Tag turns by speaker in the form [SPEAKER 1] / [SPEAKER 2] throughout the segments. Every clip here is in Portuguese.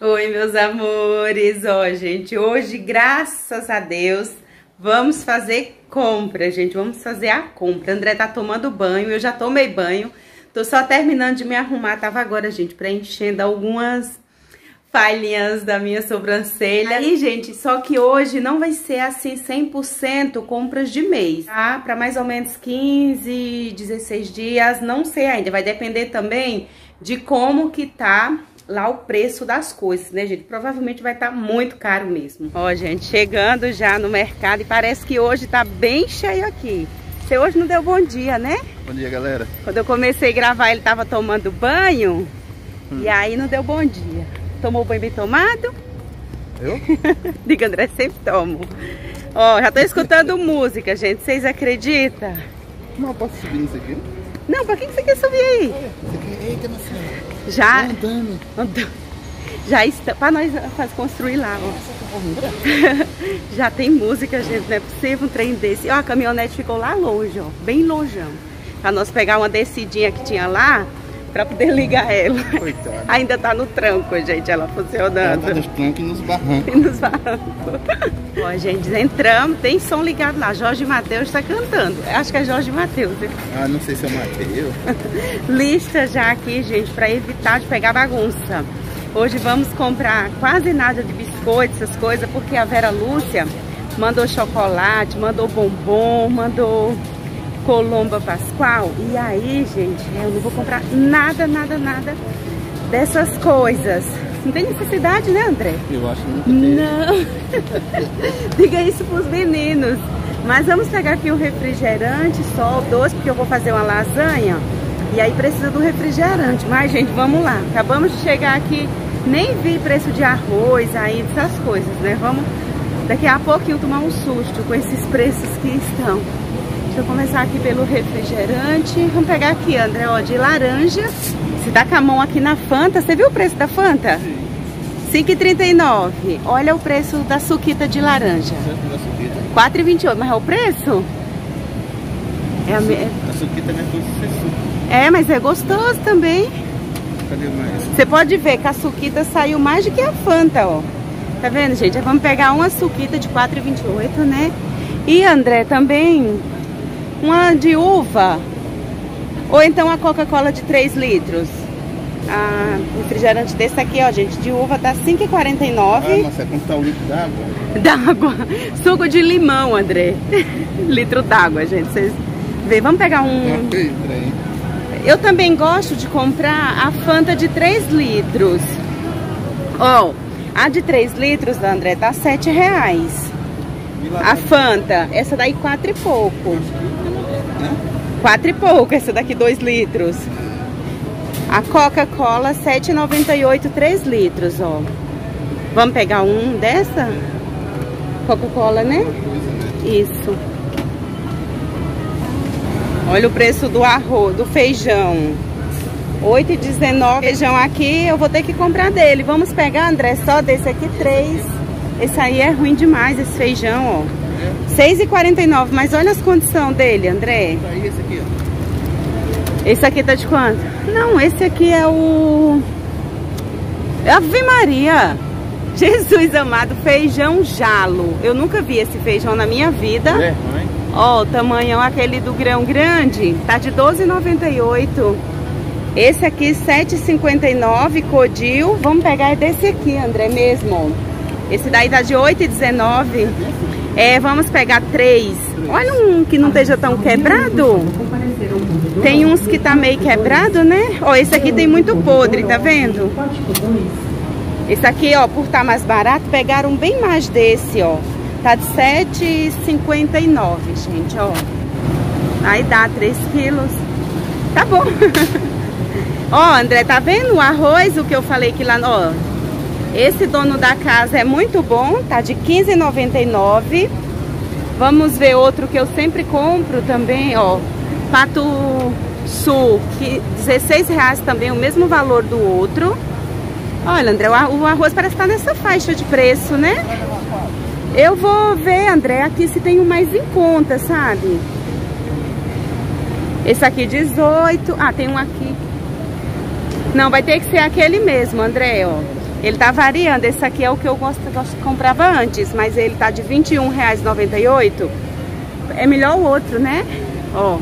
[SPEAKER 1] Oi, meus amores. Ó, gente, hoje, graças a Deus, vamos fazer compra, gente. Vamos fazer a compra. André tá tomando banho, eu já tomei banho. Tô só terminando de me arrumar. Tava agora, gente, preenchendo algumas falhinhas da minha sobrancelha. E, gente, só que hoje não vai ser assim 100% compras de mês, tá? Pra mais ou menos 15, 16 dias, não sei ainda. Vai depender também de como que tá lá o preço das coisas, né, gente? Provavelmente vai estar muito caro mesmo. Ó, gente, chegando já no mercado e parece que hoje tá bem cheio aqui. Você hoje não deu bom dia, né?
[SPEAKER 2] Bom dia, galera.
[SPEAKER 1] Quando eu comecei a gravar, ele tava tomando banho e aí não deu bom dia. Tomou banho bem tomado?
[SPEAKER 2] Eu?
[SPEAKER 1] Diga, André, sempre tomo. Ó, já tô escutando música, gente. Vocês acreditam?
[SPEAKER 2] Não posso subir nisso aqui?
[SPEAKER 1] Não, pra que você quer subir aí?
[SPEAKER 2] Eita, minha senhora.
[SPEAKER 1] Já
[SPEAKER 2] Andando.
[SPEAKER 1] Já está, para nós construir lá, ó. Já tem música, gente, não é possível um trem desse. Ó, a caminhonete ficou lá longe, ó, bem longeão. Pra nós pegar uma descidinha que tinha lá, pra poder ligar ela.
[SPEAKER 2] Coitada.
[SPEAKER 1] Ainda tá no tranco, gente, ela funcionando.
[SPEAKER 2] Ela tá nos trancos e nos barrancos.
[SPEAKER 1] E nos barrancos. Ó, gente, entramos, tem som ligado lá. Jorge Mateus tá cantando. Acho que é Jorge Mateus.
[SPEAKER 2] Ah, não sei se é o Mateus.
[SPEAKER 1] Lista já aqui, gente, pra evitar de pegar bagunça. Hoje vamos comprar quase nada de biscoito, essas coisas, porque a Vera Lúcia mandou chocolate, mandou bombom, mandou Colomba Pascoal. E aí, gente, eu não vou comprar nada dessas coisas. Não tem necessidade, né, André?
[SPEAKER 2] Eu acho que não.
[SPEAKER 1] Não. Diga isso pros meninos. Mas vamos pegar aqui o refrigerante, só o doce, porque eu vou fazer uma lasanha. E aí precisa do refrigerante. Mas, gente, vamos lá. Acabamos de chegar aqui, nem vi preço de arroz aí, dessas coisas, né? Vamos daqui a pouquinho tomar um susto com esses preços que estão. Deixa eu começar aqui pelo refrigerante. Vamos pegar aqui, André, ó, de laranja. Você tá com a mão aqui na Fanta. Você viu o preço da Fanta? Sim. 5,39. Olha o preço da suquita de laranja. 4,28. Mas é o preço? É
[SPEAKER 2] a suquita é tudo ser suco.
[SPEAKER 1] É, mas é gostoso também.
[SPEAKER 2] Cadê mais?
[SPEAKER 1] Você pode ver que a suquita saiu mais do que a Fanta, ó. Tá vendo, gente? Vamos pegar uma suquita de 4,28, né? E, André, também uma de uva. Ou então a Coca-Cola de 3 litros. A refrigerante desse aqui, ó, gente, de uva tá 5,49.
[SPEAKER 2] Ah, mas é quanto tá o litro d'água?
[SPEAKER 1] D'água. Suco de limão, André. Litro d'água, gente. Vocês veem. Vamos pegar um... Eu também gosto de comprar a Fanta de 3 litros. Ó, a de 3 litros, André, tá R$7. A Fanta, essa daí 4 e pouco. 4 e pouco, essa daqui 2 litros. A Coca-Cola, 7,98, 3 litros, ó. Vamos pegar um dessa? Coca-Cola, né? Isso. Olha o preço do arroz, do feijão. 8,19. Feijão aqui, eu vou ter que comprar dele. Vamos pegar, André, só desse aqui 3. Esse aí é ruim demais, esse feijão, ó. 6,49. Mas olha as condições dele, André.
[SPEAKER 2] Aí, esse aqui, ó.
[SPEAKER 1] Esse aqui tá de quanto? Não, esse aqui é o... Ave Maria! Jesus amado, feijão jalo. Eu nunca vi esse feijão na minha vida.
[SPEAKER 2] É, mãe.
[SPEAKER 1] Ó, o tamanhão aquele do grão grande tá de 12,98. Esse aqui 7,59, codil. Vamos pegar desse aqui, André, mesmo. Esse daí tá de 8,19. É, vamos pegar 3. Olha um que não esteja tão quebrado. Tem uns que tá meio quebrado, né? Ó, esse aqui tem muito podre, tá vendo? Esse aqui, ó, por estar mais barato, pegaram bem mais desse, ó. Tá de 7,59, gente, ó. Aí dá 3 quilos. Tá bom. Ó, André, tá vendo o arroz, o que eu falei que lá, ó. Esse dono da casa é muito bom, tá de 15,99. Vamos ver outro que eu sempre compro também, ó. Pato Sul, que R$16 também, o mesmo valor do outro. Olha, André, o arroz parece estar nessa faixa de preço, né? Eu vou ver, André, aqui se tem um mais em conta, sabe? Esse aqui 18. Ah, tem um aqui. Não, vai ter que ser aquele mesmo, André, ó. Ele tá variando. Esse aqui é o que eu comprava antes, mas ele tá de R$ 21,98. É melhor o outro, né? Ó.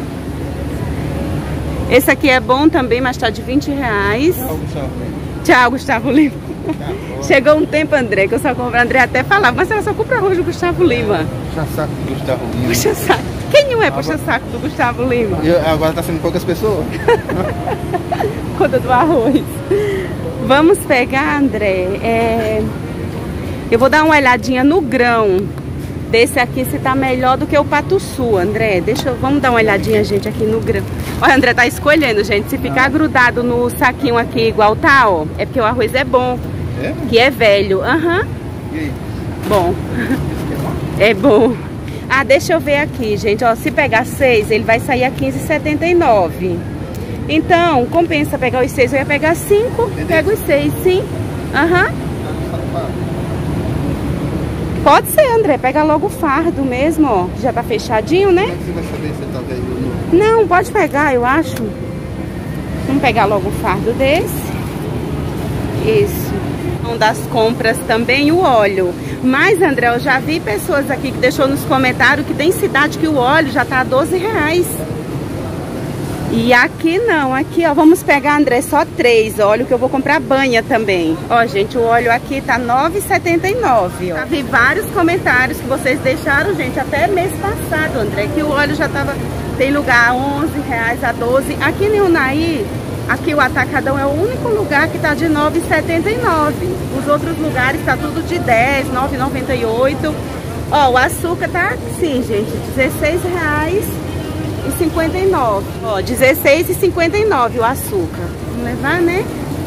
[SPEAKER 1] Esse aqui é bom também, mas tá de R$ 20. Tchau, Gustavo Lima. Chegou um tempo, André, que eu só compro. André até falava, mas ela só compra arroz do Gustavo Lima.
[SPEAKER 2] Puxa-saco do Gustavo Lima.
[SPEAKER 1] Puxa-saco. Quem não é puxa-saco do Gustavo Lima?
[SPEAKER 2] Agora tá sendo poucas pessoas.
[SPEAKER 1] Conta do arroz. Vamos pegar, André. Eu vou dar uma olhadinha no grão desse aqui, se tá melhor do que o Patussu, André. Vamos dar uma olhadinha, gente, aqui no grão. Olha, André tá escolhendo, gente. Se ficar grudado no saquinho aqui igual tá, ó, é porque o arroz é bom. É? Que é velho. Aham.
[SPEAKER 2] E aí?
[SPEAKER 1] Bom. É bom. Ah, deixa eu ver aqui, gente. Ó, se pegar 6, ele vai sair a R$ 15,79. Então, compensa pegar os 6. Eu ia pegar 5, pego os 6, sim. Aham. Pode ser, André. Pega logo o fardo mesmo, ó. Já tá fechadinho, né?
[SPEAKER 2] Como é que você vai saber se tá velho ou não?
[SPEAKER 1] Não, pode pegar, eu acho. Vamos pegar logo o fardo desse. Isso. Um das compras também, o óleo. Mas, André, eu já vi pessoas aqui que deixou nos comentários que tem cidade que o óleo já tá R$12. E aqui não, aqui ó, vamos pegar, André, só 3 óleo, que eu vou comprar banha também. Ó, gente, o óleo aqui tá R$ 9,79, ó. Já vi vários comentários que vocês deixaram, gente, até mês passado, André, que o óleo já tava, tem lugar a R$11, a 12. Aqui em Unai, aqui o Atacadão é o único lugar que tá de R$ 9,79. Os outros lugares tá tudo de 10, R$ 9,98. Ó, o açúcar tá assim, gente, R$16,59. Ó, R$16,59 o açúcar. Vamos levar, né?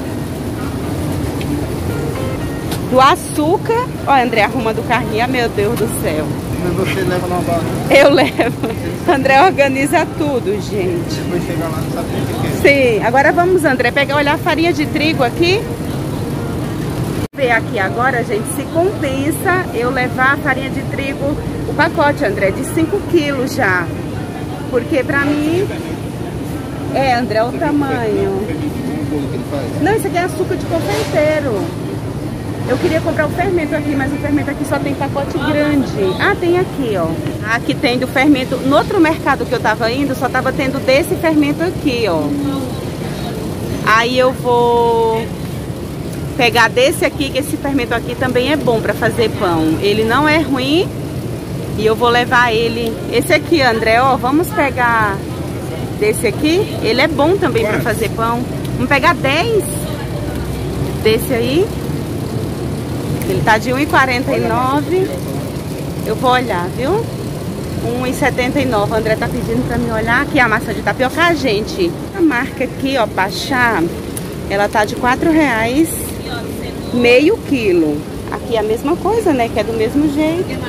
[SPEAKER 1] Do açúcar. Ó, André arruma do carrinho. Ah, meu Deus do céu.
[SPEAKER 2] Mas você leva numa bala?
[SPEAKER 1] Eu levo. André organiza tudo, gente.
[SPEAKER 2] Depois chegar lá, não sabe o que é.
[SPEAKER 1] Sim. Agora vamos, André, olhar a farinha de trigo aqui. Ver aqui agora, gente, se compensa eu levar a farinha de trigo, o pacote, André, de 5 quilos já. Porque pra mim, André, o tamanho. Não, isso aqui é açúcar de confeiteiro. Eu queria comprar o fermento aqui, mas o fermento aqui só tem pacote grande. Ah, tem aqui, ó. Aqui tem do fermento. No outro mercado que eu tava indo, só tava tendo desse fermento aqui, ó. Aí eu vou pegar desse aqui, que esse fermento aqui também é bom pra fazer pão. Ele não é ruim. E eu vou levar ele, esse aqui, André, ó, vamos pegar desse aqui, ele é bom também para fazer pão. Vamos pegar 10 desse aí, ele tá de R$1,49, eu vou olhar, viu? R$1,79, o André tá pedindo para me olhar aqui a massa de tapioca, gente. A marca aqui, ó, Pachá, ela tá de R$4, meio quilo. Aqui é a mesma coisa, né, que é do mesmo jeito.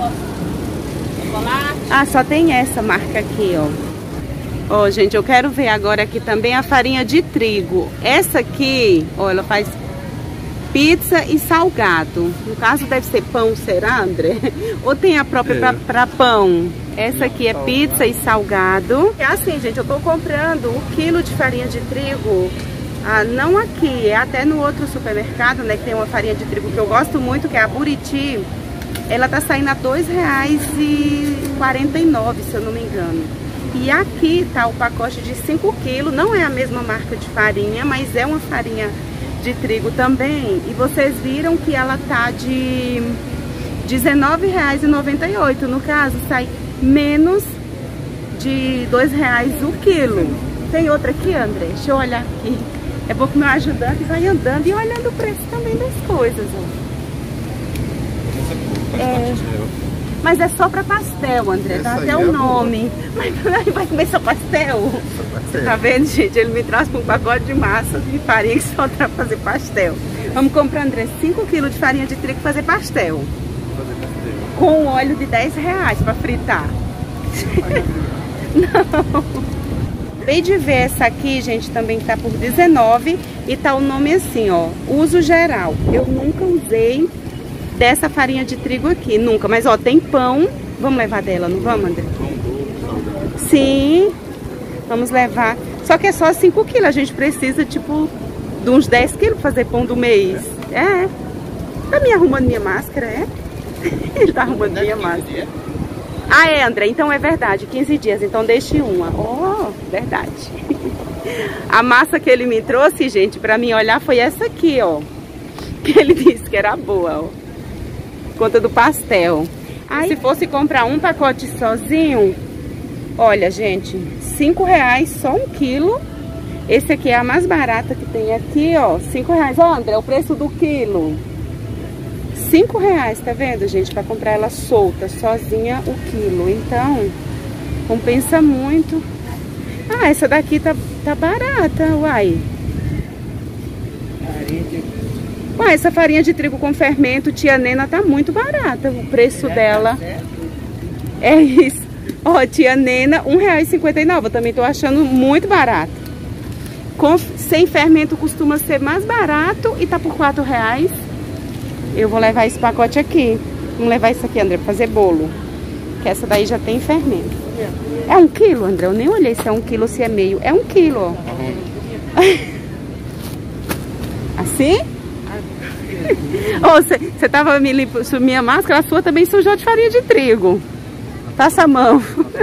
[SPEAKER 1] Ah, só tem essa marca aqui, ó. Ó, gente, eu quero ver agora aqui também a farinha de trigo. Essa aqui, ó, ela faz pizza e salgado. No caso deve ser pão, será, André? Ou tem a própria pra pão? Essa aqui é pizza e salgado. É assim, gente, eu tô comprando o quilo de farinha de trigo. Ah, não aqui, é até no outro supermercado, né, que tem uma farinha de trigo que eu gosto muito, que é a Buriti. Ela tá saindo a R$2,49, se eu não me engano. E aqui tá o pacote de 5 quilos. Não é a mesma marca de farinha, mas é uma farinha de trigo também. E vocês viram que ela tá de R$19,98. No caso, sai menos de R$2 o quilo. Tem outra aqui, André? Deixa eu olhar aqui. É bom que meu ajudante vai andando e olhando o preço também das coisas, ó. Mas é só pra pastel, André, tá até o nome. Mas vai comer só pastel? Você tá vendo, gente? Ele me traz um pacote de massa de farinha que só dá pra fazer pastel. Vamos comprar, André, 5 quilos de farinha de trigo e fazer pastel. Com óleo de R$10 pra fritar. Não. Acabei de ver essa aqui, gente, também que tá por R$19 e tá o nome assim, ó, uso geral. Eu nunca usei dessa farinha de trigo aqui, nunca. Mas, ó, tem pão. Vamos levar dela, não vamos, André? Sim, vamos levar. Só que é só 5 quilos. A gente precisa, tipo, de uns 10 quilos pra fazer pão do mês. É. Tá me arrumando minha máscara, é? Ele tá arrumando minha máscara. Ah, é, André, então é verdade, 15 dias, então deixe uma. Oh, verdade. A massa que ele me trouxe, gente, pra mim olhar foi essa aqui, ó. Que ele disse que era boa, ó. Conta do pastel. Aí, se fosse comprar um pacote sozinho, olha, gente, R$5 só 1 quilo. Esse aqui é a mais barata que tem aqui, ó, R$5. Ó, André, o preço do quilo. R$5, tá vendo, gente? Pra comprar ela solta, sozinha, o quilo. Então, compensa muito. Ah, essa daqui tá barata, uai. Uai, essa farinha de trigo com fermento, tia Nena, tá muito barata. O preço dela é isso. Ó, tia Nena, R$1,59. Eu também tô achando muito barato. Sem fermento costuma ser mais barato e tá por R$4. Eu vou levar esse pacote aqui. Vamos levar isso aqui, André, pra fazer bolo. Que essa daí já tem fermento. É 1 quilo, André? Eu nem olhei se é 1 quilo ou se é meio. É 1 quilo, ó. Assim? Você tava me limpando minha máscara, a sua também sujou de farinha de trigo. Passa a mão.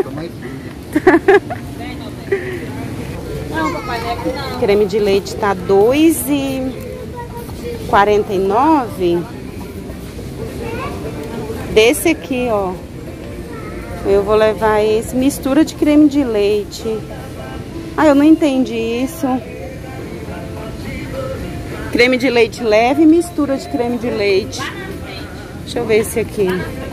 [SPEAKER 1] Creme de leite tá R$2,49. Desse aqui, ó. Eu vou levar esse. Mistura de creme de leite. Ah, eu não entendi isso. Creme de leite leve e mistura de creme de leite. Deixa eu ver esse aqui.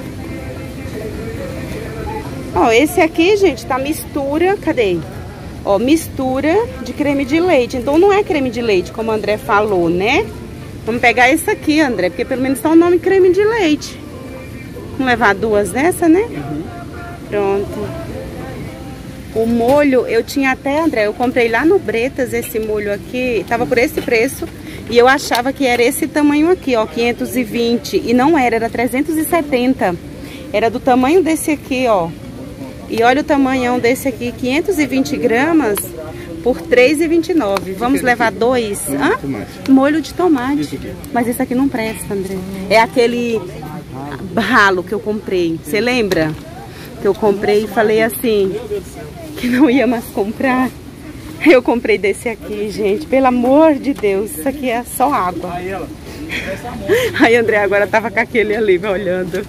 [SPEAKER 1] Ó, esse aqui, gente, tá mistura. Cadê? Ó, mistura de creme de leite. Então não é creme de leite, como o André falou, né? Vamos pegar esse aqui, André, porque pelo menos tá o nome creme de leite. Vamos levar 2 dessa, né? Uhum. Pronto. O molho, eu tinha até, André, eu comprei lá no Bretas esse molho aqui. Tava por esse preço. E eu achava que era esse tamanho aqui, ó, 520. E não era, era 370. Era do tamanho desse aqui, ó. E olha o tamanhão desse aqui, 520 gramas por R$3,29. Vamos levar 2. Molho de tomate. Mas esse aqui não presta, André. É aquele ralo que eu comprei. Você lembra? Que eu comprei e falei assim, que não ia mais comprar. Eu comprei desse aqui, gente. Pelo amor de Deus, isso aqui é só água. Aí André agora tava com aquele ali, olhando.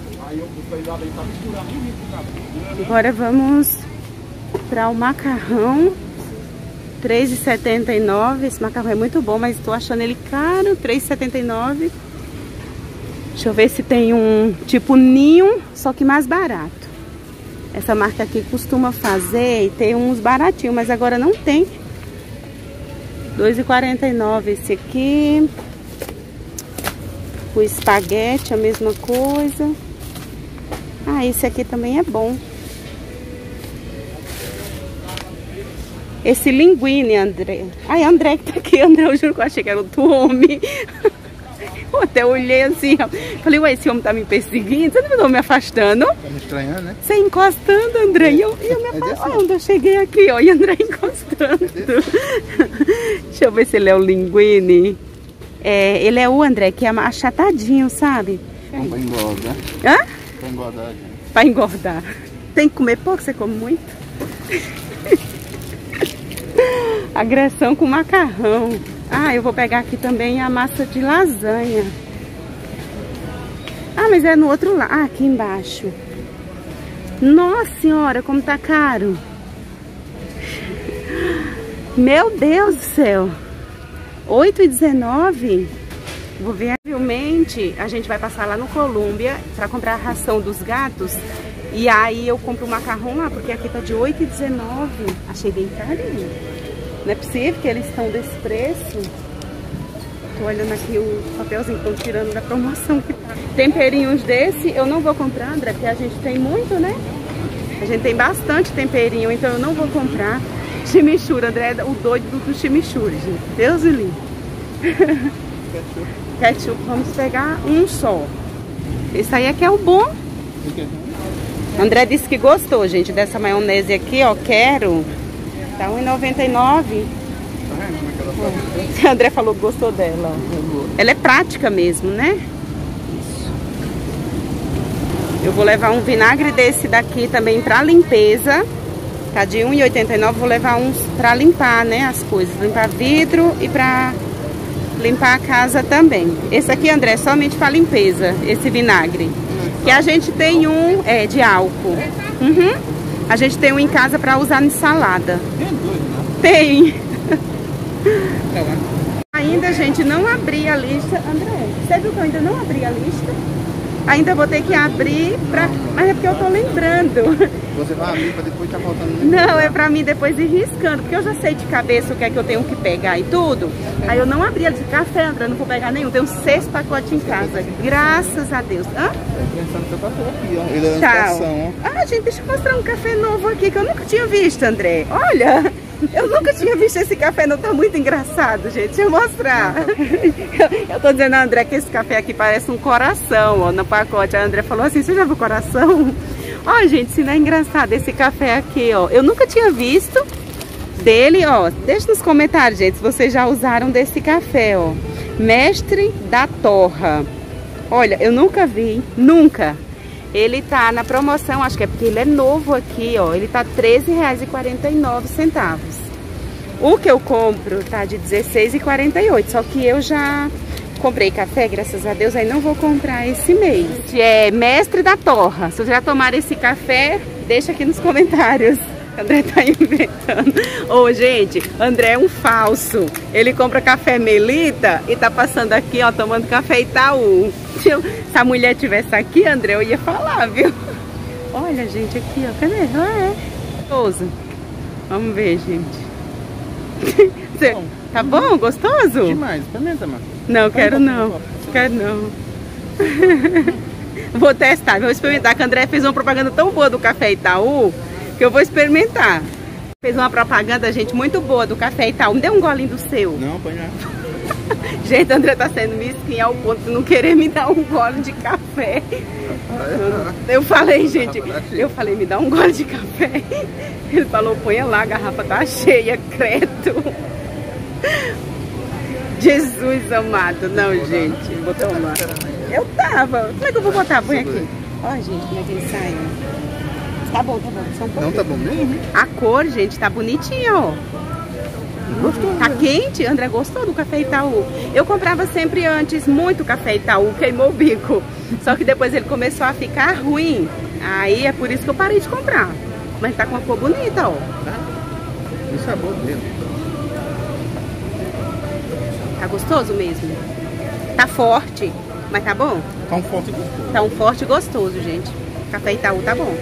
[SPEAKER 1] Agora vamos para o macarrão. R$3,79. Esse macarrão é muito bom, mas estou achando ele caro. R$3,79. Deixa eu ver se tem um tipo ninho, só que mais barato. Essa marca aqui costuma fazer e tem uns baratinhos, mas agora não tem. R$2,49 esse aqui. O espaguete, a mesma coisa. Ah, esse aqui também é bom. Esse linguine, André. Ai, André que tá aqui, André. Eu juro que eu achei que era outro homem. Eu até olhei assim, ó. Falei, ué, esse homem tá me perseguindo? Você não me afastando? Tá me estranhando, né? Você encostando, André. E eu me afastando. Olha onde eu cheguei aqui, ó. E André encostando. Deixa eu ver se ele é o linguine. É, ele é o André, que é achatadinho, sabe?
[SPEAKER 2] Pra engordar.
[SPEAKER 1] Hã?
[SPEAKER 2] Pra engordar.
[SPEAKER 1] Pra engordar. Tem que comer pouco, você come muito? Agressão com macarrão. Ah, eu vou pegar aqui também a massa de lasanha. Ah, mas é no outro lado. Ah, aqui embaixo. Nossa senhora, como tá caro. Meu Deus do céu. R$8,19. Vou ver. Provavelmente a gente vai passar lá no Colômbia para comprar a ração dos gatos. E aí eu compro o macarrão lá, porque aqui tá de R$8,19. Achei bem carinho. Não é possível que eles estão desse preço. Tô olhando aqui o papelzinho que estão tirando da promoção que tá. Temperinhos desse eu não vou comprar, André, porque a gente tem muito, né? A gente tem bastante temperinho, então eu não vou comprar. Chimichurri, André, o doido do chimichurri, gente. Deus me livre. Ketchup, vamos pegar um só. Esse aí é que é o bom. André disse que gostou, gente, dessa maionese aqui, ó. Quero. Tá R$1,99. O André falou que gostou dela. Ela é prática mesmo, né? Isso. Eu vou levar um vinagre desse daqui também pra limpeza. Tá de R$1,89. Vou levar uns pra limpar, né? As coisas. Limpar vidro e pra limpar a casa também. Esse aqui, André, é somente pra limpeza. Esse vinagre. Que a gente tem um de álcool. Uhum. A gente tem um em casa pra usar em salada. Tem. Ainda, gente, não abri a lista. André, você viu que eu ainda não abri a lista? Ainda vou ter que abrir, mas é porque eu tô lembrando.
[SPEAKER 2] Você vai abrir pra depois tá faltando...
[SPEAKER 1] Não, é pra mim depois ir riscando, porque eu já sei de cabeça o que é que eu tenho que pegar e tudo. Aí eu não abri a de café, André, não vou pegar nenhum. Tem uns 6 pacotes em casa, graças a Deus. Hã?
[SPEAKER 2] Pensando no seu café aqui, ó. Ele é da
[SPEAKER 1] Tchau.
[SPEAKER 2] estação, ó.
[SPEAKER 1] Ah, gente, deixa eu mostrar um café novo aqui, que eu nunca tinha visto, André. Olha, eu nunca tinha visto esse café, não tá muito engraçado, gente. Deixa eu mostrar. Eu tô dizendo a André que esse café aqui parece um coração, ó, no pacote. A André falou assim, você já viu o coração? Ó, gente, se não é engraçado esse café aqui, ó. Eu nunca tinha visto dele, ó. Deixa nos comentários, gente, se vocês já usaram desse café, ó. Mestre da Torra. Olha, eu nunca vi, nunca. Ele tá na promoção, acho que é porque ele é novo aqui, ó. Ele tá R$13,49. O que eu compro tá de R$16,48. Só que eu já comprei café, graças a Deus, aí não vou comprar esse mês. É Mestre da Torra. Se vocês já tomaram esse café, deixa aqui nos comentários. André tá inventando. Ô, gente, André é um falso. Ele compra café Melita e tá passando aqui, ó, tomando café Itaú. Se a mulher tivesse aqui, André, eu ia falar, viu? Olha, gente, aqui, ó. Cadê? Ah, é. Gostoso. Vamos ver, gente.
[SPEAKER 2] Bom.
[SPEAKER 1] Tá bom? Gostoso?
[SPEAKER 2] Demais. Experimenta, mano.
[SPEAKER 1] Não, quero não. Quero não. Vou testar, vou experimentar. Que o André fez uma propaganda tão boa do café Itaú que eu vou experimentar. Fez uma propaganda, gente, muito boa do café Itaú. Me dê um golinho do seu.
[SPEAKER 2] Não, põe não.
[SPEAKER 1] Gente, André tá sendo mesquinha ao ponto de não querer me dar um gole de café. Eu falei, gente, me dá um gole de café. Ele falou, ponha lá, a garrafa tá cheia, credo. Jesus amado. Não, gente, vou tomar. Eu tava. Como é que eu vou botar? Põe aqui. Ó, gente, como é que ele sai? Tá bom, tá bom. Só um pouquinho.
[SPEAKER 2] Não, tá bom mesmo?
[SPEAKER 1] A cor, gente, tá bonitinha, ó.
[SPEAKER 2] Gostou?
[SPEAKER 1] Tá quente? André gostou do café Itaú. Eu comprava sempre antes muito café Itaú, queimou o bico. Só que depois ele começou a ficar ruim. Aí é por isso que eu parei de comprar. Mas tá com uma cor bonita, ó.
[SPEAKER 2] Tá. E sabor dele.
[SPEAKER 1] Tá gostoso mesmo? Tá forte, mas tá bom?
[SPEAKER 2] Tá um forte e gostoso.
[SPEAKER 1] Tá um forte e gostoso, gente. Café Itaú tá bom.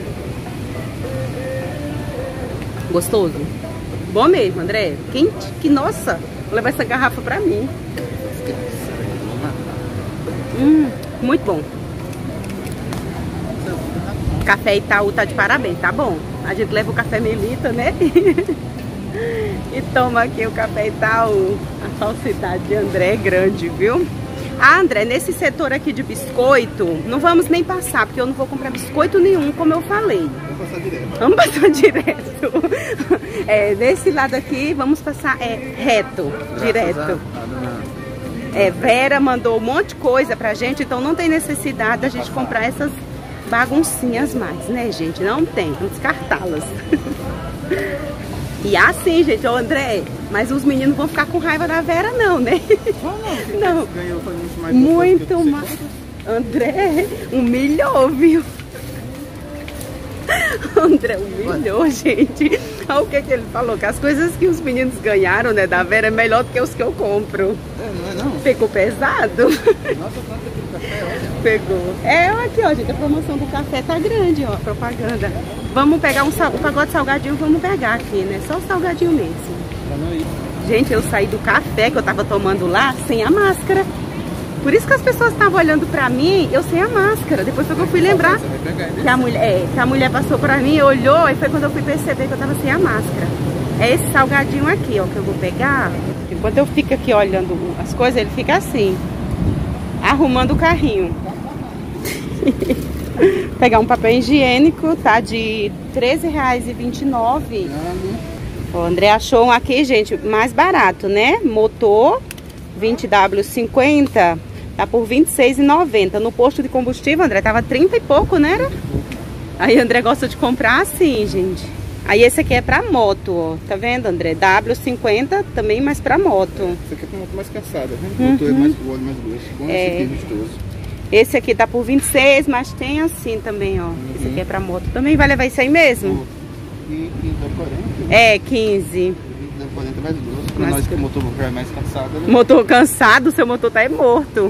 [SPEAKER 1] Gostoso? Bom mesmo, André. Quente, que nossa. Vou levar essa garrafa pra mim. Muito bom. Café Itaú tá de parabéns, tá bom? A gente leva o café Melita, né? E toma aqui o café Itaú. A falsidade de André é grande, viu? Ah, André, nesse setor aqui de biscoito, não vamos nem passar, porque eu não vou comprar biscoito nenhum, como eu falei.
[SPEAKER 2] Vamos passar direto.
[SPEAKER 1] Vamos passar direto. Nesse lado aqui, vamos passar reto, direto. Vera mandou um monte de coisa pra gente, então não tem necessidade da gente comprar essas baguncinhas mais, né, gente? Não tem, vamos descartá-las. E assim, gente, ô André, mas os meninos vão ficar com raiva da Vera, não, né? Não. Muito mais. André, humilhou, viu? André humilhou, gente. Olha o que ele falou, que as coisas que os meninos ganharam, né, da Vera é melhor do que os que eu compro.
[SPEAKER 2] Não é não?
[SPEAKER 1] Ficou pesado?
[SPEAKER 2] Nossa, quanto aqui do café, olha.
[SPEAKER 1] Pegou. Aqui, ó, gente, a promoção do café tá grande, ó, a propaganda. Vamos pegar um pacote de salgadinho, vamos pegar aqui, né? Só o salgadinho mesmo.
[SPEAKER 2] Pra não ir.
[SPEAKER 1] Gente, eu saí do café que eu tava tomando lá sem a máscara. Por isso que as pessoas estavam olhando pra mim, eu sem a máscara. Depois foi que eu fui lembrar que a mulher passou pra mim, olhou, e foi quando eu fui perceber que eu tava sem a máscara. É esse salgadinho aqui, ó, que eu vou pegar. Enquanto eu fico aqui olhando as coisas, ele fica assim, arrumando o carrinho. Pegar um papel higiênico, tá de R$13,29. O André achou um aqui, gente, mais barato, né? Motor 20W50, tá por R$26,90. No posto de combustível, André, tava 30 e pouco, né? Era? Aí o André gosta de comprar assim, gente. Aí esse aqui é pra moto, ó. Tá vendo, André? W50 também, mas pra moto.
[SPEAKER 2] Esse aqui é pra moto mais cansada, né? O motor é mais grosso, mais grosso. Bom, esse aqui é vistoso.
[SPEAKER 1] Esse aqui tá por 26, mas tem assim também, ó. Esse aqui é pra moto também. Vai levar isso aí mesmo?
[SPEAKER 2] E 15,40.
[SPEAKER 1] É, 15.
[SPEAKER 2] 20,40 é mais grosso. Pra nós que o motor já é mais cansado, né?
[SPEAKER 1] Motor cansado, seu motor tá morto.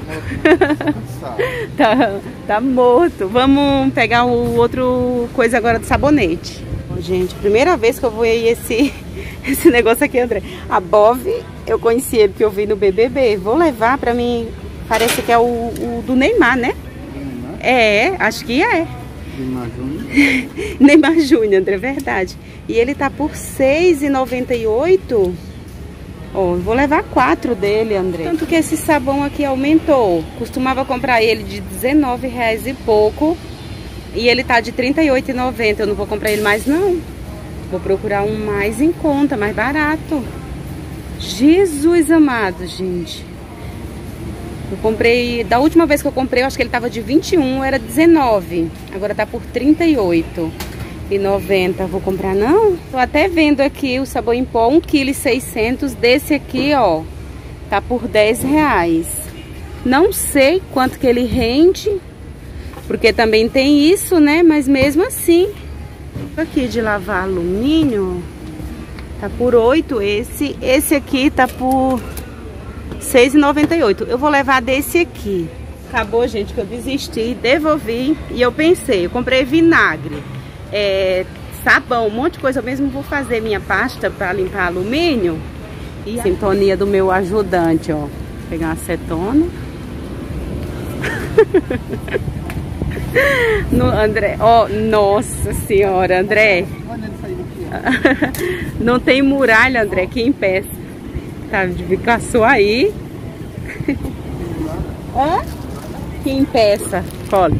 [SPEAKER 1] Tá morto. Vamos pegar o outro coisa agora do sabonete. Bom, gente, primeira vez que eu vou aí esse negócio aqui, André. A Bove, eu conheci ele porque eu vi no BBB. Vou levar pra mim, parece que é o do Neymar, né? É, acho que é.
[SPEAKER 2] Neymar Júnior.
[SPEAKER 1] Neymar Júnior, André, verdade. E ele tá por R$6,98. Ó, vou levar 4 dele, André. Tanto que esse sabão aqui aumentou. Costumava comprar ele de R$19 e pouco. E ele tá de R$38,90. Eu não vou comprar ele mais, não. Vou procurar um mais em conta, mais barato. Jesus amado, gente. Eu comprei... Da última vez que eu comprei, eu acho que ele tava de 21, era 19. Agora tá por R$38,90. Vou comprar, não? Tô até vendo aqui o sabão em pó, 1,6 kg. Desse aqui, ó, tá por R$10. Não sei quanto que ele rende, porque também tem isso, né? Mas mesmo assim, aqui de lavar alumínio, tá por 8. Esse aqui tá por R$6,98. Eu vou levar desse aqui. Acabou, gente, que eu desisti, devolvi. E eu pensei, eu comprei vinagre, sabão, um monte de coisa. Eu mesmo vou fazer minha pasta para limpar alumínio. E a sintonia do meu ajudante, ó. Vou pegar uma acetona. No André, ó, nossa senhora, André. Não tem muralha, André, que impeça. Tá, passou aí. Ó, que impeça, olha.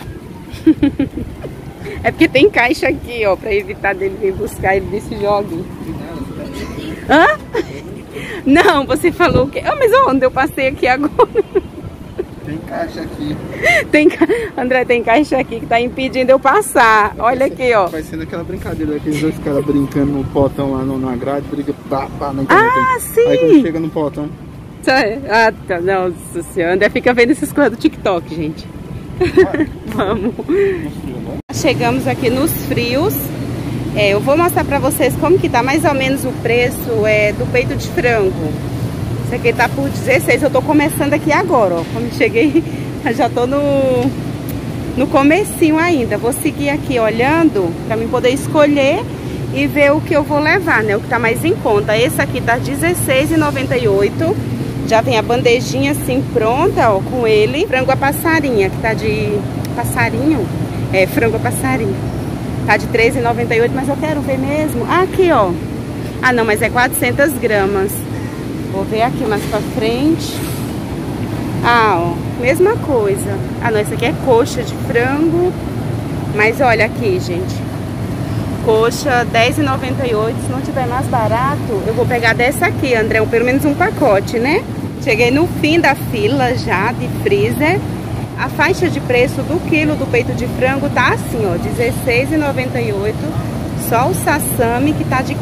[SPEAKER 1] É porque tem caixa aqui, ó, pra evitar dele vir buscar ele desse joguinho. Hã? Não, você falou que... Ah, mas onde eu passei aqui agora?
[SPEAKER 2] Tem caixa aqui.
[SPEAKER 1] André, tem caixa aqui que tá impedindo eu passar. Olha aqui, ó.
[SPEAKER 2] Vai sendo aquela brincadeira, aqueles dois caras brincando no potão lá na grade, briga pá, na internet.
[SPEAKER 1] Ah, sim!
[SPEAKER 2] Aí quando chega no potão...
[SPEAKER 1] Ah, tá. Nossa senhora. André fica vendo essas coisas do TikTok, gente. Vamos. Chegamos aqui nos frios. Eu vou mostrar pra vocês como que tá mais ou menos o preço do peito de frango. Esse aqui tá por 16. Eu tô começando aqui agora, ó. Quando cheguei, já tô no comecinho ainda. Vou seguir aqui olhando pra mim poder escolher e ver o que eu vou levar, né? O que tá mais em conta. Esse aqui tá R$16,98. Já vem a bandejinha assim pronta, ó, com ele. Frango a passarinha, que tá de passarinho. Frango a passarinho. Tá de R$13,98, mas eu quero ver mesmo. Ah, aqui, ó. Ah, não, mas é 400 gramas. Vou ver aqui mais pra frente. Ah, ó, mesma coisa. Ah, não, esse aqui é coxa de frango. Mas olha aqui, gente. Coxa R$10,98. Se não tiver mais barato, eu vou pegar dessa aqui, André. Pelo menos um pacote, né? Cheguei no fim da fila já de freezer. A faixa de preço do quilo do peito de frango tá assim, ó, R$16,98. Só o sassami que tá de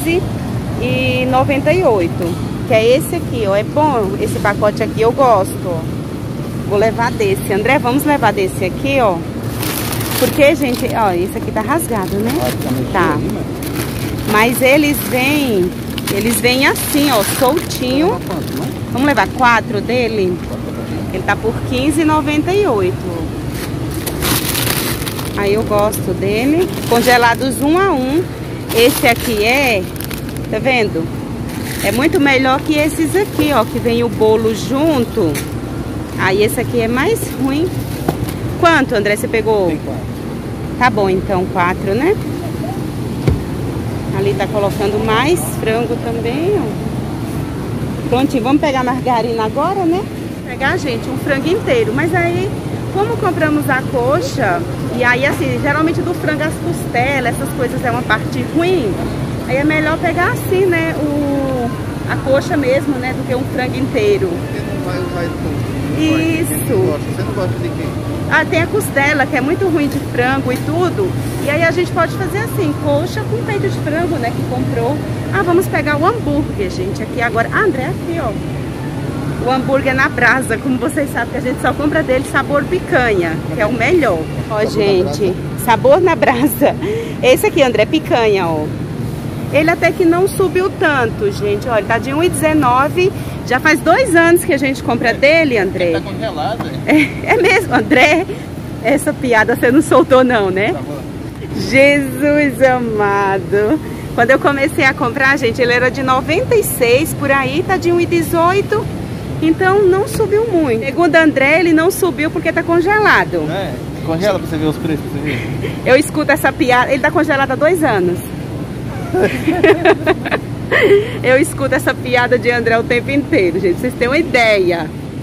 [SPEAKER 1] R$15,98. Que é esse aqui, ó. É bom esse pacote aqui, eu gosto, ó. Vou levar desse. André, vamos levar desse aqui, ó. Porque, gente, ó, esse aqui tá rasgado, né? Tá. Mas eles vêm assim, ó, soltinho. Vamos levar 4 dele? Ele tá por R$15,98. Aí eu gosto dele. Congelados 1 a 1. Esse aqui tá vendo? É muito melhor que esses aqui, ó, que vem o bolo junto. Aí esse aqui é mais ruim. Quanto, André, você pegou?
[SPEAKER 2] Tem 4.
[SPEAKER 1] Tá bom, então 4, né? Ali tá colocando mais frango também, ó. Prontinho, vamos pegar a margarina agora, né? Pegar, gente, um frango inteiro. Mas aí, como compramos a coxa, e aí assim, geralmente do frango as costelas, essas coisas é uma parte ruim. Aí é melhor pegar assim, né, a coxa mesmo, né, do que um frango inteiro.
[SPEAKER 2] Você não vai usar tudo.
[SPEAKER 1] Isso.
[SPEAKER 2] Você não gosta de quê?
[SPEAKER 1] Ah, tem a costela, que é muito ruim de frango e tudo. E aí a gente pode fazer assim, coxa com peito de frango, né, que comprou. Ah, vamos pegar o hambúrguer, gente, aqui agora. Ah, André, aqui, ó. O hambúrguer na brasa, como vocês sabem, que a gente só compra dele sabor picanha, que é o melhor. Ó, gente, sabor na brasa. Esse aqui, André, picanha, ó. Ele até que não subiu tanto, gente. Olha, tá de R$1,19. Já faz 2 anos que a gente compra dele, André.
[SPEAKER 2] Tá congelado,
[SPEAKER 1] é mesmo, André? Essa piada você não soltou não, né?
[SPEAKER 2] Tá bom.
[SPEAKER 1] Jesus amado. Quando eu comecei a comprar, gente, ele era de 96, por aí tá de 1,18. Então não subiu muito. Segundo André, ele não subiu porque tá congelado.
[SPEAKER 2] É, congela pra você ver os preços, pra você ver.
[SPEAKER 1] Eu escuto essa piada, ele tá congelado há 2 anos. Eu escuto essa piada de André o tempo inteiro, gente, vocês têm uma ideia.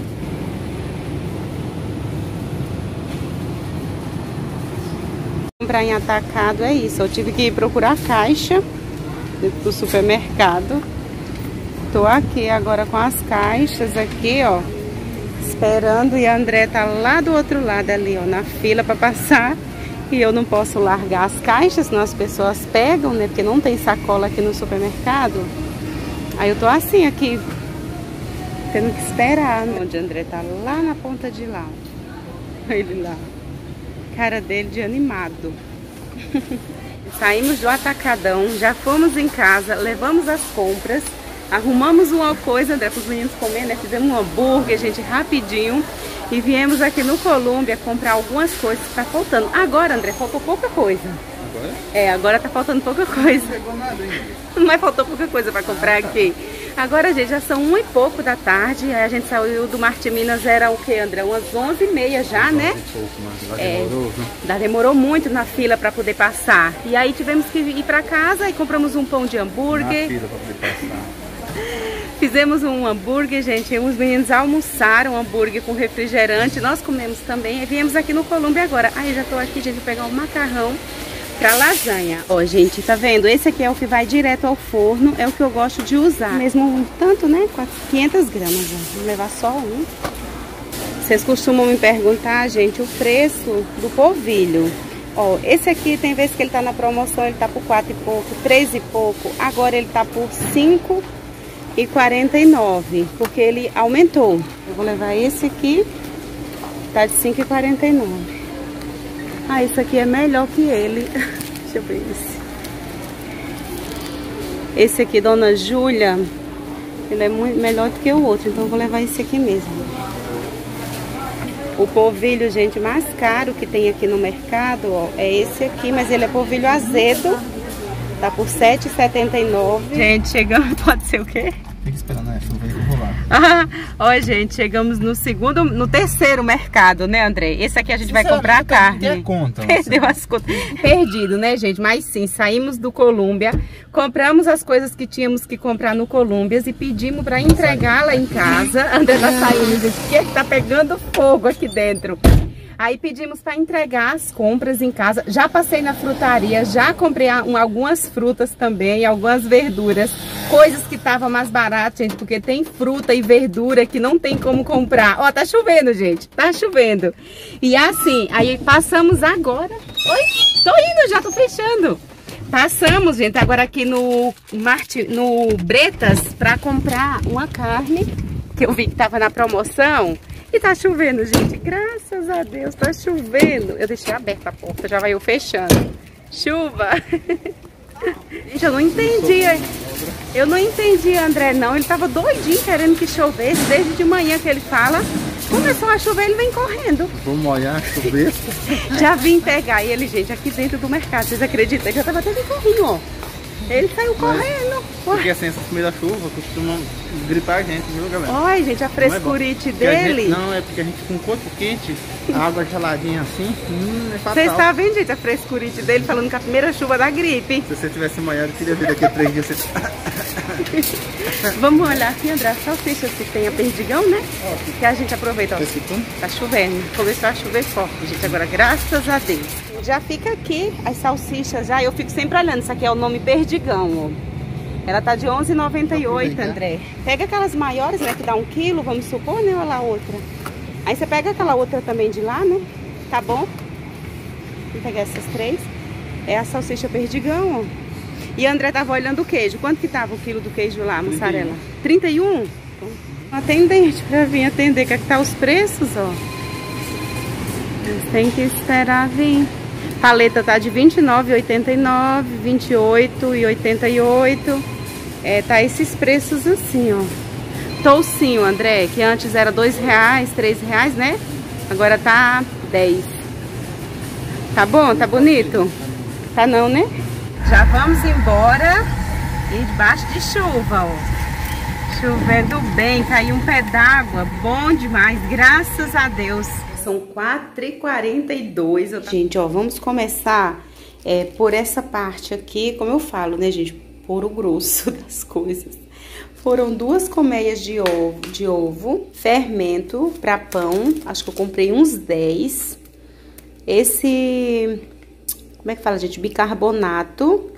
[SPEAKER 1] Comprar em atacado é isso, eu tive que ir procurar caixa dentro do supermercado. Tô aqui agora com as caixas aqui, ó, esperando, e a André tá lá do outro lado ali, ó, na fila para passar. E eu não posso largar as caixas, senão as pessoas pegam, né? Porque não tem sacola aqui no supermercado. Aí eu tô assim aqui, tendo que esperar. Onde o André tá lá na ponta de lá. Ele lá. Cara dele de animado. Saímos do atacadão, já fomos em casa, levamos as compras, arrumamos uma coisa, André, para os meninos comer, né? Fizemos um hambúrguer, gente, rapidinho. E viemos aqui no Colômbia comprar algumas coisas que tá faltando. Agora, André, faltou pouca coisa.
[SPEAKER 2] Agora?
[SPEAKER 1] É, agora tá faltando pouca coisa.
[SPEAKER 2] Não pegou nada ainda.
[SPEAKER 1] Mas faltou pouca coisa para comprar aqui. Agora, gente, já são 1 e pouco da tarde. Aí a gente saiu do Marte Minas, era o que, André? Umas 11h30 já, né?
[SPEAKER 2] Demorou, né?
[SPEAKER 1] Demorou muito na fila para poder passar. E aí tivemos que ir para casa e compramos um pão de hambúrguer.
[SPEAKER 2] Na fila pra poder passar.
[SPEAKER 1] Fizemos um hambúrguer, gente. Os meninos almoçaram um hambúrguer com refrigerante. Nós comemos também. E viemos aqui no Colômbia agora. Aí já tô aqui, gente, vou pegar um macarrão pra lasanha. Ó, gente, tá vendo? Esse aqui é o que vai direto ao forno. É o que eu gosto de usar. Mesmo um tanto, né? 500 gramas. Ó. Vou levar só um. Vocês costumam me perguntar, gente, o preço do polvilho. Ó, esse aqui tem vezes que ele tá na promoção, ele tá por 4 e pouco, 3 e pouco. Agora ele tá por 5,49, porque ele aumentou. Eu vou levar esse aqui, tá de 5,49. Ah, esse aqui é melhor que ele. Deixa eu ver esse. Esse aqui, Dona Júlia, ele é muito melhor do que o outro, então eu vou levar esse aqui mesmo. O polvilho, gente, mais caro que tem aqui no mercado, ó, é esse aqui, mas ele é polvilho azedo. Tá por R$7,79. Gente, chegamos, pode ser o quê?
[SPEAKER 2] Fica esperando, né? Chuva aí, vou rolar.
[SPEAKER 1] Ó, gente, chegamos no terceiro mercado, né, André? Esse aqui a gente vai comprar carne.
[SPEAKER 2] Perdeu a conta.
[SPEAKER 1] Perdeu as contas. Perdido, né, gente? Mas sim, saímos do Colômbia, compramos as coisas que tínhamos que comprar no Colômbia e pedimos para entregar lá em casa. André tá saindo, gente, porque tá pegando fogo aqui dentro. Aí pedimos para entregar as compras em casa. Já passei na frutaria, já comprei algumas frutas também, algumas verduras. Coisas que estavam mais baratas, gente, porque tem fruta e verdura que não tem como comprar. Ó, tá chovendo, gente, tá chovendo. E assim, aí passamos agora... Oi, tô indo, já tô fechando. Passamos, gente, agora aqui no Bretas para comprar uma carne que eu vi que tava na promoção. E tá chovendo, gente. Graças a Deus, tá chovendo. Eu deixei aberta a porta, já vai eu fechando. Chuva. Gente, eu não entendi. Eu não entendi, André, não. Ele tava doidinho querendo que chovesse. Desde de manhã que ele fala. Começou a chover, ele vem correndo.
[SPEAKER 2] Vou molhar, chover.
[SPEAKER 1] Já vim pegar ele, gente, aqui dentro do mercado. Vocês acreditam? Ele já tava até de carrinho, ó. Ele saiu correndo.
[SPEAKER 2] Porque assim, essa primeira chuva costuma gripar a gente, viu, galera?
[SPEAKER 1] Olha, gente, a frescurite dele.
[SPEAKER 2] Não, é porque a gente com o corpo quente, a água geladinha assim, é fatal.
[SPEAKER 1] Vocês estão vendo, gente, a frescurite dele falando que a primeira chuva da gripe.
[SPEAKER 2] Se você tivesse molhado, eu queria ver daqui a 3 dias. Você...
[SPEAKER 1] Vamos olhar aqui, André, a salsicha se tem a perdigão, né? Que a gente aproveita, ó. Tá chovendo. Começou a chover forte, gente, agora, graças a Deus. Já fica aqui as salsichas já. Eu fico sempre olhando. Isso aqui é o nome Perdigão, ó. Ela tá de R$11,98, André. Pega aquelas maiores, né, que dá 1 quilo, vamos supor, né, olha lá a outra. Aí você pega aquela outra também de lá, né, tá bom? Vou pegar essas 3. É a salsicha Perdigão, ó. E a André tava olhando o queijo. Quanto que tava o quilo do queijo lá, mussarela? 31? Então, atendente pra vir atender, que aqui tá os preços, ó. Tem que esperar vir. Paleta tá de R$29,89, R$28,88. Tá esses preços assim, ó. Toucinho, André, que antes era R$2, R$3, né? Agora tá 10. Tá bom? Tá bonito? Tá não, né? Já vamos embora. E debaixo de chuva, ó. Chovendo bem, caiu um pé d'água. Bom demais, graças a Deus. São 4h42. Gente, ó, vamos começar por essa parte aqui, como eu falo, né, gente? Por o grosso das coisas. Foram 2 colmeias de ovo, fermento para pão, acho que eu comprei uns 10. Esse, como é que fala, gente? Bicarbonato.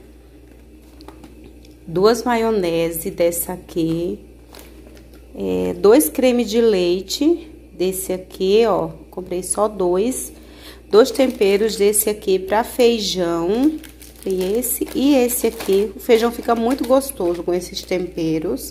[SPEAKER 1] 2 maionese dessa aqui. 2 creme de leite desse aqui, ó. Comprei só 2. 2 temperos desse aqui para feijão. E esse aqui. O feijão fica muito gostoso com esses temperos.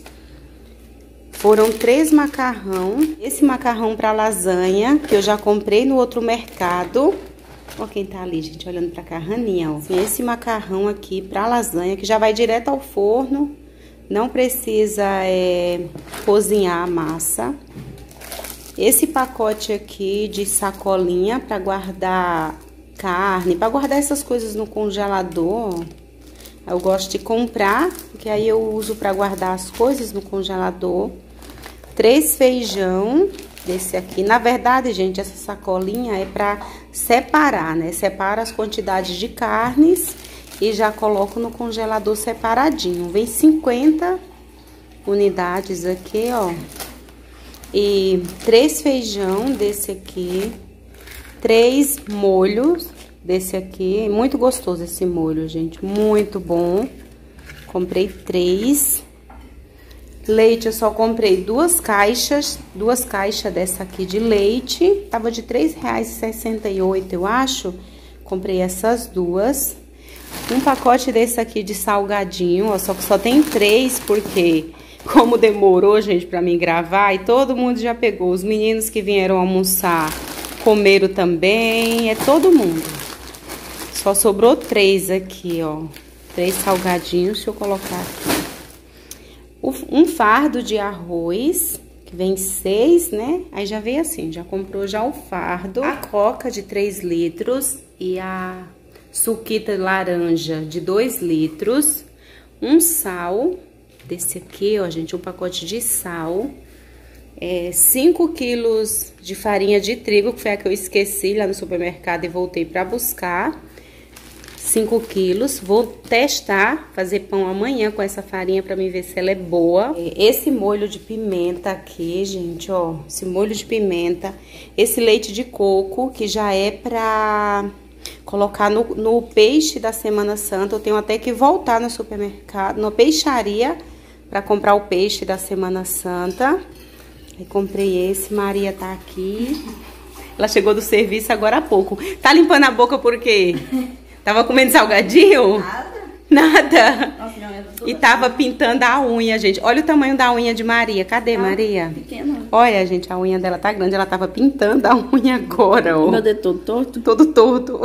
[SPEAKER 1] Foram 3 macarrão. Esse macarrão para lasanha, que eu já comprei no outro mercado. Ó quem tá ali, gente, olhando pra cá, Raninha, ó. Esse macarrão aqui para lasanha, que já vai direto ao forno. Não precisa cozinhar a massa. Esse pacote aqui de sacolinha para guardar carne, para guardar essas coisas no congelador. Eu gosto de comprar, porque aí eu uso para guardar as coisas no congelador. 3 feijão desse aqui. Na verdade, gente, essa sacolinha é para separar, né? Separa as quantidades de carnes e já coloco no congelador separadinho. Vem 50 unidades aqui, ó. E 3 feijão desse aqui. 3 molhos desse aqui. Muito gostoso esse molho, gente. Muito bom. Comprei 3. Leite eu só comprei 2 caixas. 2 caixas dessa aqui de leite. Tava de R$3,68, eu acho. Comprei essas 2. Um pacote desse aqui de salgadinho, ó. Só que só tem 3, porque como demorou, gente, pra mim gravar, e todo mundo já pegou. Os meninos que vieram almoçar comeram também, todo mundo. Só sobrou 3 aqui, ó. 3 salgadinhos, deixa eu colocar aqui. Um fardo de arroz, que vem 6, né? Aí já veio assim, já comprou já o fardo. A coca de 3 litros e a suquita laranja de 2 litros. Um sal desse aqui, ó, gente, um pacote de sal. 5 quilos de farinha de trigo, que foi a que eu esqueci lá no supermercado e voltei para buscar. 5 quilos. Vou testar, fazer pão amanhã com essa farinha para mim ver se ela é boa. Esse molho de pimenta aqui, gente, ó. Esse molho de pimenta. Esse leite de coco, que já é pra colocar no peixe da Semana Santa. Eu tenho até que voltar no supermercado, na peixaria, para comprar o peixe da Semana Santa. Aí comprei esse, Maria tá aqui. Ela chegou do serviço agora há pouco. Tá limpando a boca por quê? Tava comendo salgadinho? Nada. Nossa, e tava pintando a unha, gente. Olha o tamanho da unha de Maria. Cadê, Maria?
[SPEAKER 3] Pequena.
[SPEAKER 1] Olha, gente, a unha dela tá grande. Ela tava pintando a unha agora, ó.
[SPEAKER 3] Meu dedo todo torto?
[SPEAKER 1] Todo torto.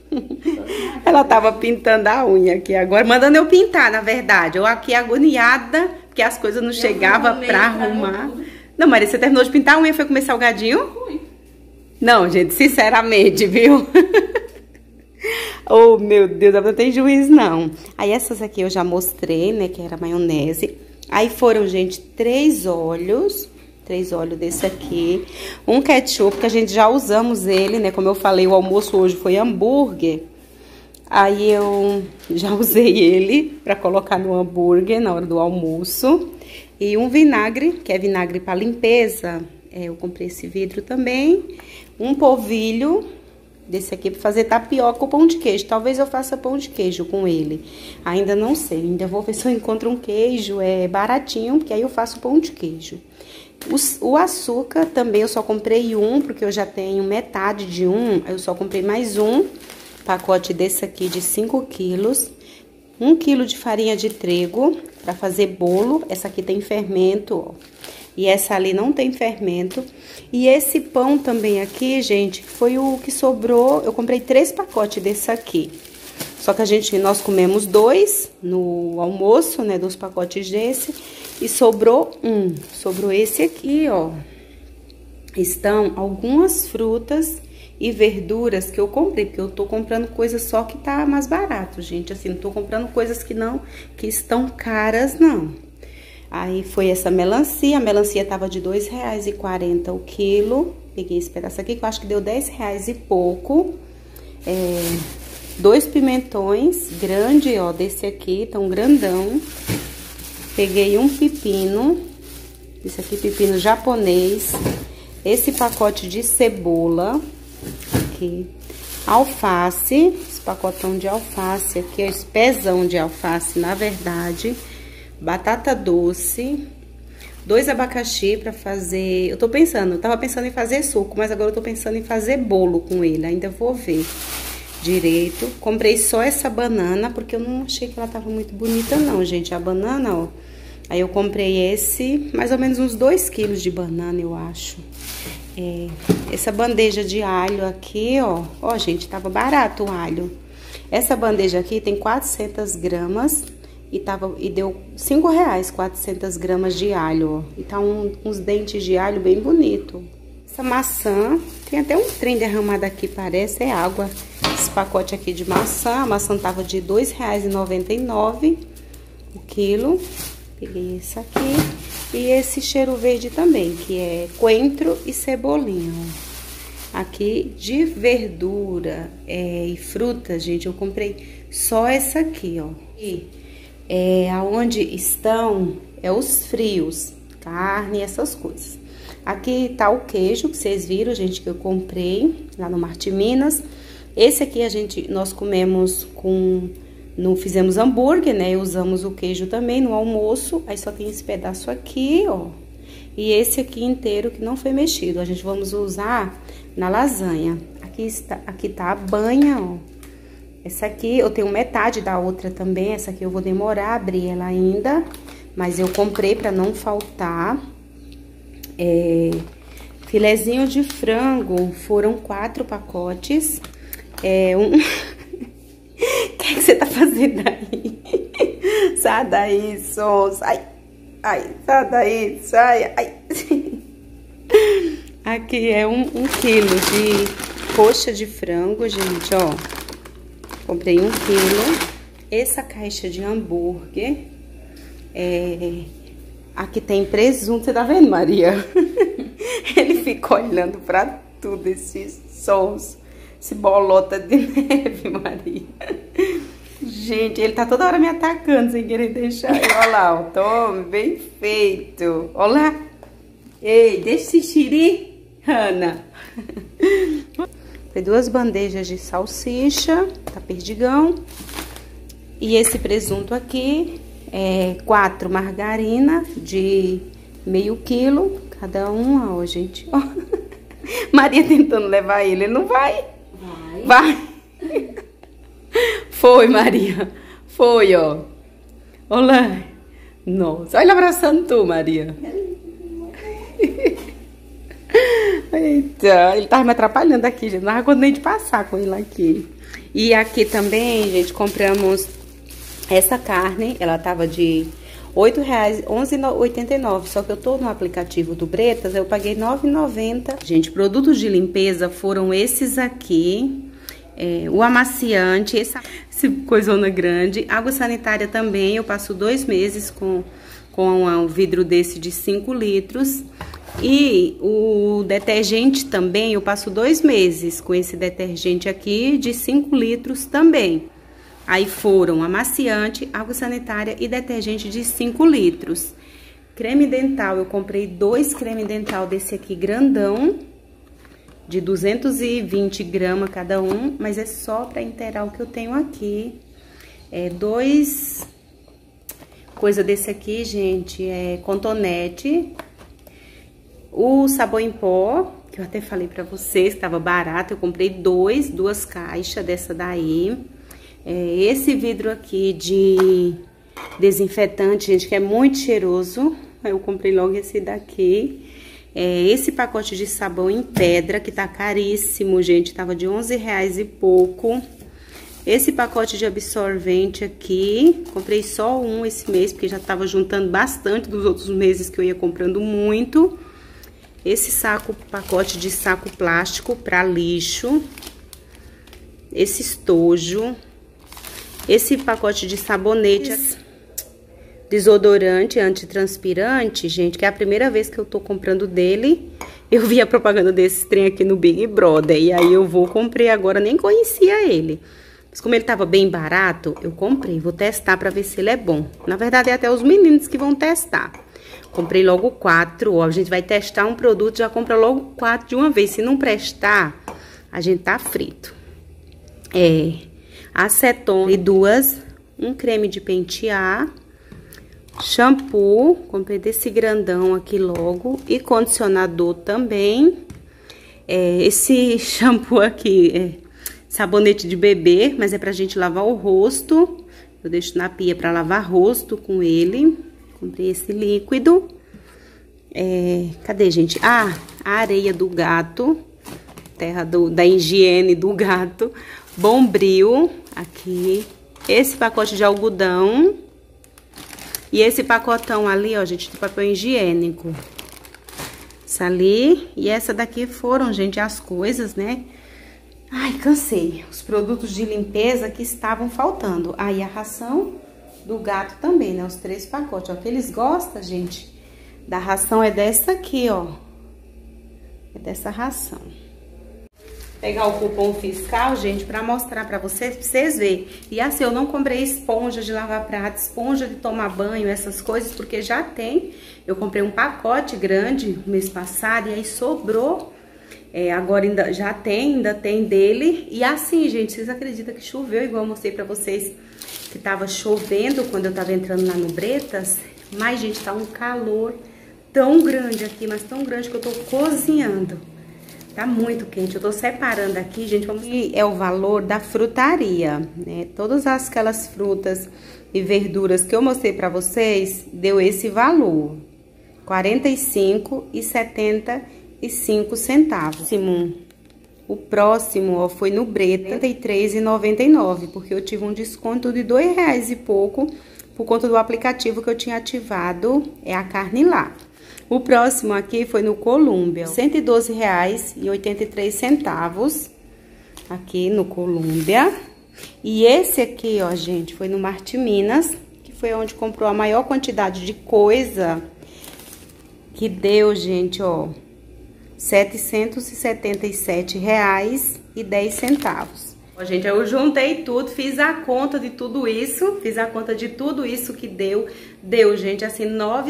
[SPEAKER 1] Ela tava pintando a unha aqui agora. Mandando eu pintar, na verdade. Eu aqui agoniada, porque as coisas não chegavam pra arrumar. Não, Maria, você terminou de pintar a unha e foi comer salgadinho?
[SPEAKER 3] Fui.
[SPEAKER 1] Não, gente, sinceramente, viu? Oh, meu Deus, não tem juízo, não. Aí essas aqui eu já mostrei, né, que era maionese. Aí foram, gente, 3 óleos. 3 óleos desse aqui. Um ketchup, que a gente já usamos ele, né, como eu falei, o almoço hoje foi hambúrguer. Aí eu já usei ele pra colocar no hambúrguer na hora do almoço. E um vinagre, que é vinagre pra limpeza. Eu comprei esse vidro também. Um polvilho desse aqui pra fazer tapioca ou pão de queijo. Talvez eu faça pão de queijo com ele. Ainda não sei, ainda vou ver se eu encontro um queijo baratinho, porque aí eu faço pão de queijo. O açúcar também eu só comprei um, porque eu já tenho metade de um. Eu só comprei mais um pacote desse aqui de 5 quilos. 1 quilo de farinha de trigo para fazer bolo. Essa aqui tem fermento, ó. E essa ali não tem fermento. E esse pão também aqui, gente, foi o que sobrou. Eu comprei 3 pacotes desse aqui. Só que nós comemos 2 no almoço, né? 2 pacotes desse. E sobrou um. Sobrou esse aqui, ó. Estão algumas frutas e verduras que eu comprei, porque eu tô comprando coisas só que tá mais barato, gente. Assim, não tô comprando coisas que estão caras, não. Aí foi essa melancia, a melancia tava de R$2,40 o quilo. Peguei esse pedaço aqui, que eu acho que deu R$10 e pouco. 2 pimentões, grande, ó, desse aqui, tão grandão. Peguei um pepino, esse aqui pepino japonês. Esse pacote de cebola, aqui. Alface, esse pacotão de alface aqui, esse pezão de alface, na verdade. Batata doce, 2 abacaxi pra fazer... Eu tava pensando em fazer suco, mas agora eu tô pensando em fazer bolo com ele. Ainda vou ver direito. Comprei só essa banana, porque eu não achei que ela tava muito bonita não, gente. A banana, ó. Aí eu comprei mais ou menos uns 2 quilos de banana, eu acho. Essa bandeja de alho aqui, ó. Ó, gente, tava barato o alho. Essa bandeja aqui tem 400 gramas. E deu R$5, 400 gramas de alho, ó. E tá uns dentes de alho bem bonito. Essa maçã, tem até um trem derramado aqui, parece, é água. Esse pacote aqui de maçã, a maçã tava de R$2,99 o quilo. Peguei esse aqui. E esse cheiro verde também, que é coentro e cebolinha, ó. Aqui de verdura e frutas, gente, eu comprei só essa aqui, ó. Aonde estão os frios, carne, essas coisas. Aqui tá o queijo que vocês viram, gente, que eu comprei lá no Marte Minas. Esse aqui nós comemos não fizemos hambúrguer, né? Usamos o queijo também no almoço. Aí só tem esse pedaço aqui, ó. E esse aqui inteiro que não foi mexido. A gente vamos usar na lasanha. Aqui tá a banha, ó. Essa aqui, eu tenho metade da outra também. Essa aqui eu vou demorar a abrir ela ainda. Mas eu comprei pra não faltar. Filezinho de frango, foram 4 pacotes. O que você tá fazendo aí? Sai daí, Sons. Ai, sai daí, sai. Ai. Aqui é 1 quilo de coxa de frango, gente, ó. Comprei 1 quilo. Essa caixa de hambúrguer. Aqui tem presunto. Você tá vendo, Maria? Ele fica olhando pra tudo, esses sons. Esse bolota de neve, Maria. Gente, ele tá toda hora me atacando sem querer deixar. Olha lá, ó. Tome, bem feito. Olha lá. Ei, deixa esse xiri, Hanna. Tem 2 bandejas de salsicha, tá perdigão. E esse presunto aqui, 4 margarina de meio quilo, cada uma, ó, gente. Ó. Maria tentando levar ele não vai? Vai. Foi, Maria. Foi, ó. Olha. Nossa, olha ele abraçando tu, Maria. Eita, ele tava me atrapalhando aqui, gente. Não tava conseguindo nem de passar com ele aqui. E aqui também, gente, compramos essa carne. Ela tava de R$8, 11,89. Só que eu tô no aplicativo do Bretas, eu paguei R$9,90. Gente, produtos de limpeza foram esses aqui. O amaciante, essa coisona grande. Água sanitária também, eu passo 2 meses com um vidro desse de 5 litros. E o detergente também, eu passo 2 meses com esse detergente aqui de 5 litros também. Aí foram amaciante, água sanitária e detergente de 5 litros. Creme dental, eu comprei 2 creme dental desse aqui grandão, de 220 gramas cada um, mas é só para inteirar o que eu tenho aqui. Dois coisa desse aqui, gente, é cotonete. O sabão em pó, que eu até falei pra vocês que tava barato, eu comprei duas caixas dessa daí. Esse vidro aqui de desinfetante, gente, que é muito cheiroso, eu comprei logo esse daqui. Esse pacote de sabão em pedra, que tá caríssimo, gente, tava de R$11 e pouco. Esse pacote de absorvente aqui, comprei só um esse mês, porque já tava juntando bastante dos outros meses que eu ia comprando muito. Esse pacote de saco plástico para lixo. Esse estojo. Esse pacote de sabonetes, desodorante antitranspirante, gente, que é a primeira vez que eu tô comprando dele. Eu vi a propaganda desse trem aqui no Big Brother, e aí comprei agora, nem conhecia ele. Mas como ele tava bem barato, eu comprei. Vou testar pra ver se ele é bom. Na verdade, é até os meninos que vão testar. Comprei logo 4, ó. A gente vai testar um produto, já compra logo 4 de uma vez. Se não prestar, a gente tá frito. Acetona, 2, um creme de pentear, shampoo, comprei desse grandão aqui logo, e condicionador também. Esse shampoo aqui sabonete de bebê, mas é pra gente lavar o rosto. Eu deixo na pia pra lavar rosto com ele. Comprei esse líquido. Cadê, gente? A areia do gato. Terra da higiene do gato. Bombril, aqui. Esse pacote de algodão. E esse pacotão ali, ó, gente, de papel higiênico. Essa ali. E essa daqui foram, gente, as coisas, né? Ai, cansei. Os produtos de limpeza que estavam faltando. Aí a ração do gato também, né? Os 3 pacotes, ó. Que eles gostam, gente, da ração é dessa aqui, ó. É dessa ração. Pegar o cupom fiscal, gente, pra mostrar pra vocês verem. E assim, eu não comprei esponja de lavar prato, esponja de tomar banho, essas coisas, porque já tem. Eu comprei um pacote grande no mês passado e aí sobrou. Agora ainda tem dele. E assim, gente, vocês acreditam que choveu, igual eu mostrei pra vocês que tava chovendo quando eu tava entrando lá no Bretas? Mas, gente, tá um calor tão grande aqui, mas tão grande que eu tô cozinhando. Tá muito quente. Eu tô separando aqui, gente, vamos ver. É o valor da frutaria, né? Todas aquelas frutas e verduras que eu mostrei pra vocês, deu esse valor. R$ 45,75. O próximo, ó, foi no Breta, R$ 33,99, porque eu tive um desconto de R$2 e pouco por conta do aplicativo que eu tinha ativado, a carne lá. O próximo aqui foi no Colômbia, R$ 112,83, aqui no Colômbia. E esse aqui, ó, gente, foi no Marte Minas, que foi onde comprou a maior quantidade de coisa, que deu, gente, ó, R$ 777,10. Ó, gente, eu juntei tudo, fiz a conta de tudo isso, que deu, gente, assim, R$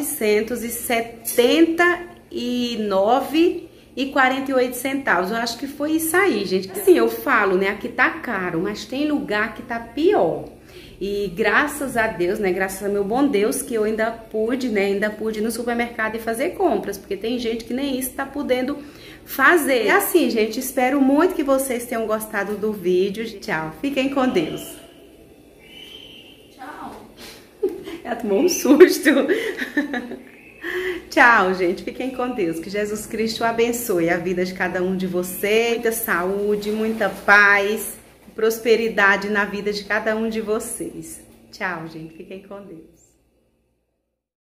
[SPEAKER 1] 979,48. Eu acho que foi isso aí, gente. Assim, eu falo, né, aqui tá caro, mas tem lugar que tá pior. E graças a Deus, né, graças a meu bom Deus, que eu ainda pude ir no supermercado e fazer compras, porque tem gente que nem isso tá podendo fazer. E assim, gente, espero muito que vocês tenham gostado do vídeo. Tchau, fiquem com Deus.
[SPEAKER 3] Tchau.
[SPEAKER 1] Ela tomou um susto. Tchau, gente, fiquem com Deus. Que Jesus Cristo abençoe a vida de cada um de vocês. Muita saúde, muita paz, prosperidade na vida de cada um de vocês. Tchau, gente, fiquem com Deus.